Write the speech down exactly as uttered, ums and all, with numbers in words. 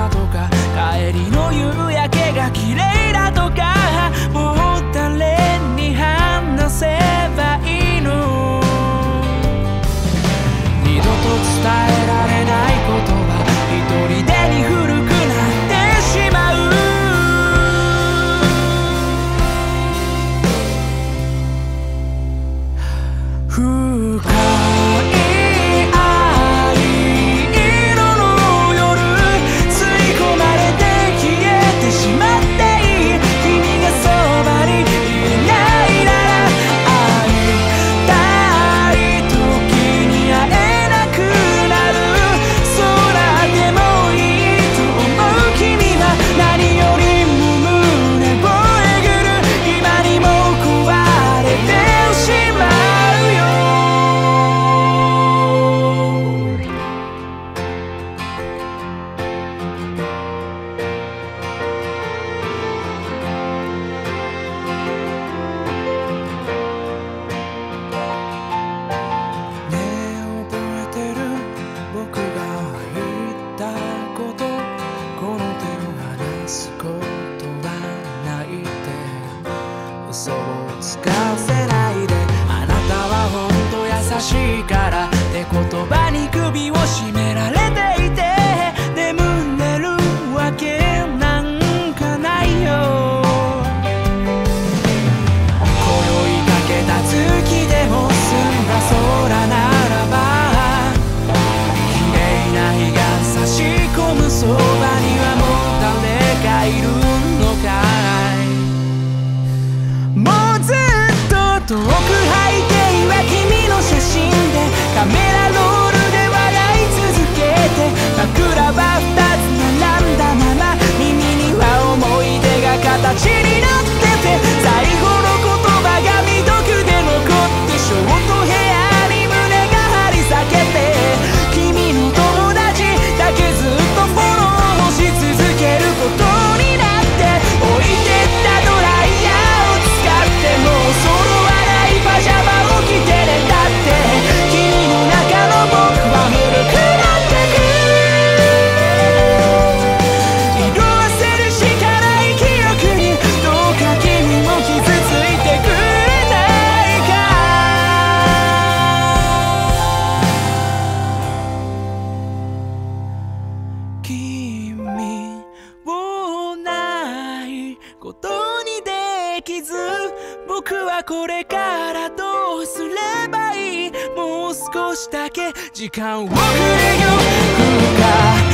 だとか帰りの夕焼けが綺麗だとか、もう誰に話せばいいの。二度と伝えられない言葉、一人でに古くなってしまう。深い愛色の夜、吸い込まれて消えてしまっていい。君がそばにいないなら、会いたい時に会えなくなる。空でもいいと思う君は何よりも胸をえぐる。今にも壊れてしまうよ。ねえ覚えてる？僕が言ったこと、この手を離すことはないって。嘘をつかせないで、あなたはほんと優しいからって言葉に首を絞められていて、眠れるわけなんかないよ。今宵かけた月でも澄んだ空ならば、綺麗な日が差し込むそばにはもう誰かいるのかい。もうずっと遠く背景は君の写真で、カメラロールで笑い続けて、枕は二つ並んだまま、耳には思い出が形になってて、最後の言葉が未読で残ってショートヘアに胸が張り裂けて、君の友達だけずっとフォローし続けることになって、置いてったドライヤーを使ってもうその笑いパジャマを着てねだって、君の中の僕は古くなってく。色あせるしかない記憶に、どうか君も傷ついてくれないか。君をないことにできず、僕はこれからどうすればいい。もう少しだけ時間をくれよ。深